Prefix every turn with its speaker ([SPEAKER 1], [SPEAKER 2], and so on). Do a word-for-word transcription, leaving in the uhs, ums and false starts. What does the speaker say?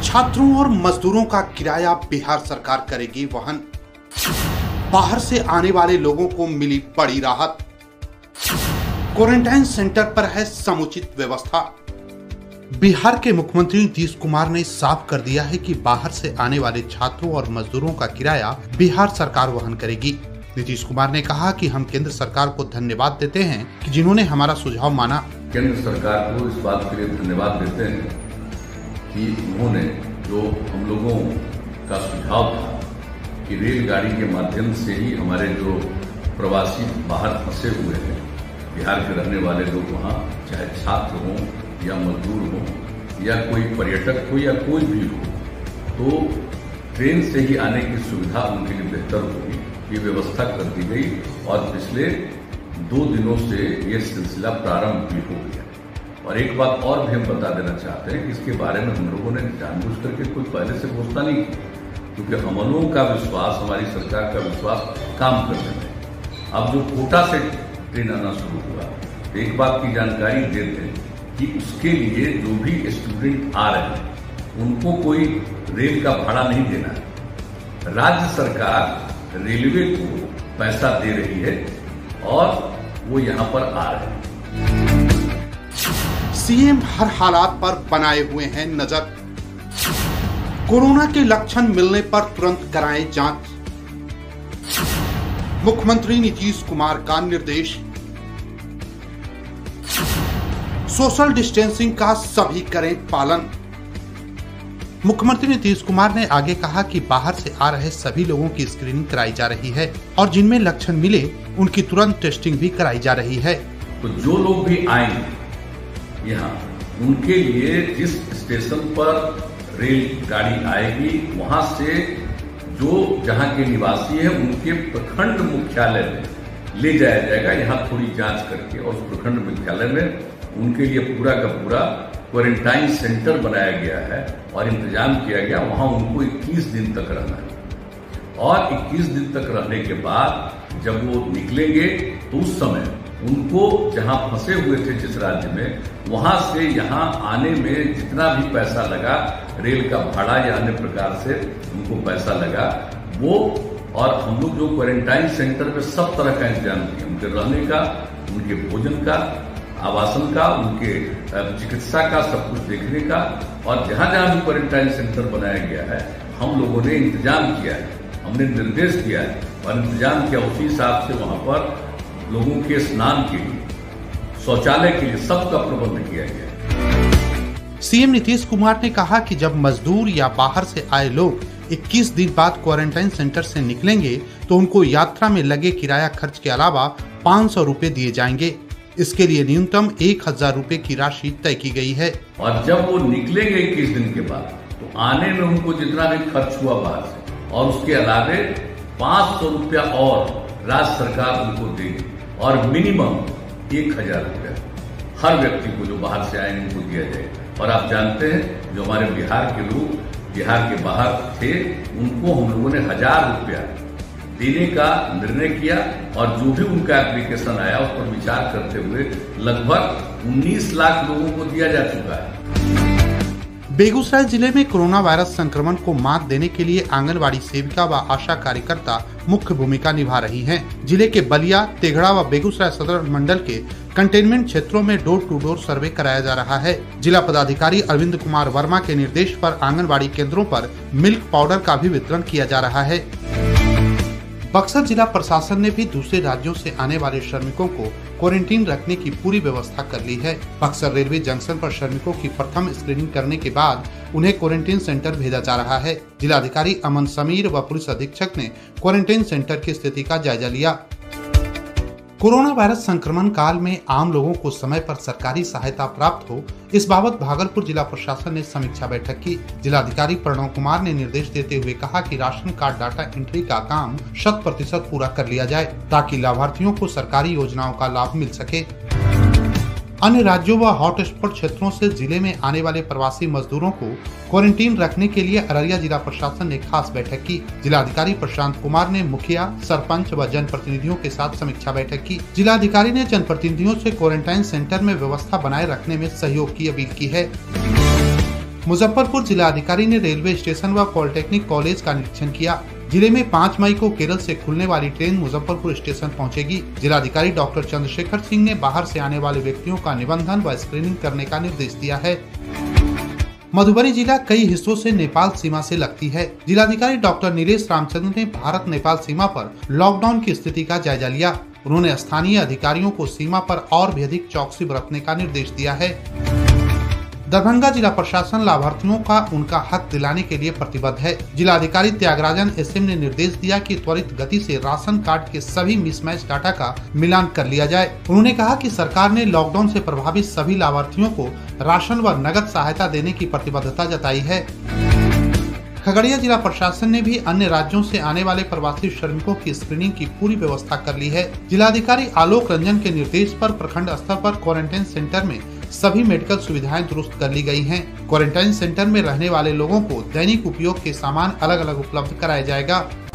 [SPEAKER 1] छात्रों और मजदूरों का किराया बिहार सरकार करेगी वहन। बाहर से आने वाले लोगों को मिली बड़ी राहत। क्वारंटाइन सेंटर पर है समुचित व्यवस्था। बिहार के मुख्यमंत्री नीतीश कुमार ने साफ कर दिया है कि बाहर से आने वाले छात्रों और मजदूरों का किराया बिहार सरकार वहन करेगी। नीतीश कुमार ने कहा कि हम केंद्र सरकार को धन्यवाद देते हैं कि जिन्होंने हमारा सुझाव माना।
[SPEAKER 2] केंद्र सरकार को इस बात के लिए धन्यवाद देते हैं कि उन्होंने जो हम लोगों का सुझाव था कि रेलगाड़ी के माध्यम से ही हमारे जो प्रवासी बाहर फंसे हुए हैं, बिहार के रहने वाले लोग वहाँ, चाहे छात्र हों या मजदूर हों या कोई पर्यटक हो या कोई भी हो, तो ट्रेन से ही आने की सुविधा उनके लिए बेहतर होगी, ये व्यवस्था कर दी गई। और पिछले दो दिनों से ये सिलसिला प्रारंभ भी हो गया। और एक बात और भी हम बता देना चाहते हैं कि इसके बारे में हम लोगों ने जानबूझ करके कोई पहले से घोषणा नहीं की, क्योंकि हम लोगों का विश्वास, हमारी सरकार का विश्वास काम करने में। अब जो कोटा से ट्रेन आना शुरू हुआ, तो एक बात की जानकारी देते हैं कि उसके लिए जो भी स्टूडेंट आ रहे हैं उनको कोई रेल का भाड़ा नहीं देना है। राज्य सरकार रेलवे को पैसा दे रही है और वो यहाँ पर आ रहे हैं।
[SPEAKER 1] सीएम हर हालात पर बनाए हुए हैं नजर। कोरोना के लक्षण मिलने पर तुरंत कराएं जांच। मुख्यमंत्री नीतीश कुमार का निर्देश। सोशल डिस्टेंसिंग का सभी करें पालन। मुख्यमंत्री नीतीश कुमार ने आगे कहा कि बाहर से आ रहे सभी लोगों की स्क्रीनिंग कराई जा रही है और जिनमें लक्षण मिले उनकी तुरंत टेस्टिंग भी कराई जा रही है।
[SPEAKER 2] तो जो लोग भी आएंगे यहाँ, उनके लिए जिस स्टेशन पर रेल गाड़ी आएगी वहां से जो जहां के निवासी हैं उनके प्रखंड मुख्यालय में ले जाया जाएगा, यहाँ थोड़ी जांच करके, और उस प्रखंड मुख्यालय में उनके लिए पूरा का पूरा क्वारंटाइन सेंटर बनाया गया है और इंतजाम किया गया। वहां उनको इक्कीस दिन तक रहना है और इक्कीस दिन तक रहने के बाद जब वो निकलेंगे तो उस समय उनको जहां फंसे हुए थे जिस राज्य में, वहां से यहां आने में जितना भी पैसा लगा, रेल का भाड़ा या अन्य प्रकार से उनको पैसा लगा वो, और हम लोग जो क्वारंटाइन सेंटर में सब तरह का इंतजाम किए, उनके रहने का, उनके भोजन का, आवासन का, उनके चिकित्सा का, सब कुछ देखने का, और जहां जहां भी क्वारंटाइन सेंटर बनाया गया है हम लोगों ने इंतजाम किया है, हमने निर्देश दिया है और इंतजाम किया। उसी हिसाब से वहां पर लोगों के स्नान के लिए, शौचालय के लिए सबका प्रबंध किया गया।
[SPEAKER 1] सीएम नीतीश कुमार ने कहा कि जब मजदूर या बाहर से आए लोग इक्कीस दिन बाद क्वारंटाइन सेंटर से निकलेंगे तो उनको यात्रा में लगे किराया खर्च के अलावा पाँच सौ रूपए दिए जाएंगे। इसके लिए न्यूनतम एक हजार रूपए की राशि तय की गई है।
[SPEAKER 2] और जब वो निकलेंगे इक्कीस दिन के बाद तो आने में उनको जितना भी खर्च हुआ बाहर से, और उसके अलावे पाँच सौ रूपया और राज्य सरकार उनको देगी, और मिनिमम एक हजार रुपया हर व्यक्ति को जो बाहर से आए उनको दिया जाएगा। और आप जानते हैं जो हमारे बिहार के लोग बिहार के बाहर थे, उनको हम लोगों ने हजार रुपया देने का निर्णय किया, और जो भी उनका एप्लीकेशन आया उस पर विचार करते हुए लगभग उन्नीस लाख लोगों को दिया जा चुका है।
[SPEAKER 1] बेगूसराय जिले में कोरोना वायरस संक्रमण को मात देने के लिए आंगनवाड़ी सेविका व आशा कार्यकर्ता मुख्य भूमिका निभा रही हैं। जिले के बलिया, तेघड़ा व बेगूसराय सदर मंडल के कंटेनमेंट क्षेत्रों में डोर टू डोर सर्वे कराया जा रहा है। जिला पदाधिकारी अरविंद कुमार वर्मा के निर्देश पर आंगनवाड़ी केंद्रों पर मिल्क पाउडर का भी वितरण किया जा रहा है। बक्सर जिला प्रशासन ने भी दूसरे राज्यों से आने वाले श्रमिकों को क्वारंटीन रखने की पूरी व्यवस्था कर ली है। बक्सर रेलवे जंक्शन पर श्रमिकों की प्रथम स्क्रीनिंग करने के बाद उन्हें क्वारंटीन सेंटर भेजा जा रहा है। जिलाधिकारी अमन समीर व पुलिस अधीक्षक ने क्वारंटीन सेंटर की स्थिति का जायजा लिया। कोरोना वायरस संक्रमण काल में आम लोगों को समय पर सरकारी सहायता प्राप्त हो, इस बाबत भागलपुर जिला प्रशासन ने समीक्षा बैठक की। जिलाधिकारी प्रणव कुमार ने निर्देश देते हुए कहा कि राशन कार्ड डाटा एंट्री का काम शत प्रतिशत पूरा कर लिया जाए ताकि लाभार्थियों को सरकारी योजनाओं का लाभ मिल सके। अन्य राज्यों व हॉटस्पॉट क्षेत्रों से जिले में आने वाले प्रवासी मजदूरों को क्वारंटीन रखने के लिए अररिया जिला प्रशासन ने खास बैठक की। जिलाधिकारी प्रशांत कुमार ने मुखिया, सरपंच व जनप्रतिनिधियों के साथ समीक्षा बैठक की। जिलाधिकारी ने जनप्रतिनिधियों से क्वारंटाइन सेंटर में व्यवस्था बनाए रखने में सहयोग की अपील की है। मुजफ्फरपुर जिलाधिकारी ने रेलवे स्टेशन व पॉलिटेक्निक कॉलेज का निरीक्षण किया। जिले में पाँच मई को केरल से खुलने वाली ट्रेन मुजफ्फरपुर स्टेशन पहुंचेगी। जिलाधिकारी डॉक्टर चंद्रशेखर सिंह ने बाहर से आने वाले व्यक्तियों का निबंधन व स्क्रीनिंग करने का निर्देश दिया है। मधुबनी जिला कई हिस्सों से नेपाल सीमा से लगती है। जिलाधिकारी डॉक्टर नीलेश रामचंद्र ने भारत नेपाल सीमा पर लॉकडाउन की स्थिति का जायजा लिया। उन्होंने स्थानीय अधिकारियों को सीमा पर और भी अधिक चौकसी बरतने का निर्देश दिया है। दरभंगा जिला प्रशासन लाभार्थियों का उनका हक दिलाने के लिए प्रतिबद्ध है। जिलाधिकारी त्यागराजन एसएम ने निर्देश दिया कि त्वरित गति से राशन कार्ड के सभी मिसमैच डाटा का मिलान कर लिया जाए। उन्होंने कहा कि सरकार ने लॉकडाउन से प्रभावित सभी लाभार्थियों को राशन व नगद सहायता देने की प्रतिबद्धता जताई है। खगड़िया जिला प्रशासन ने भी अन्य राज्यों से आने वाले प्रवासी श्रमिकों की स्क्रीनिंग की पूरी व्यवस्था कर ली है। जिलाधिकारी आलोक रंजन के निर्देश पर प्रखंड स्तर पर क्वारंटाइन सेंटर में सभी मेडिकल सुविधाएं दुरुस्त कर ली गई हैं। क्वारंटाइन सेंटर में रहने वाले लोगों को दैनिक उपयोग के सामान अलग अलग उपलब्ध कराया जाएगा।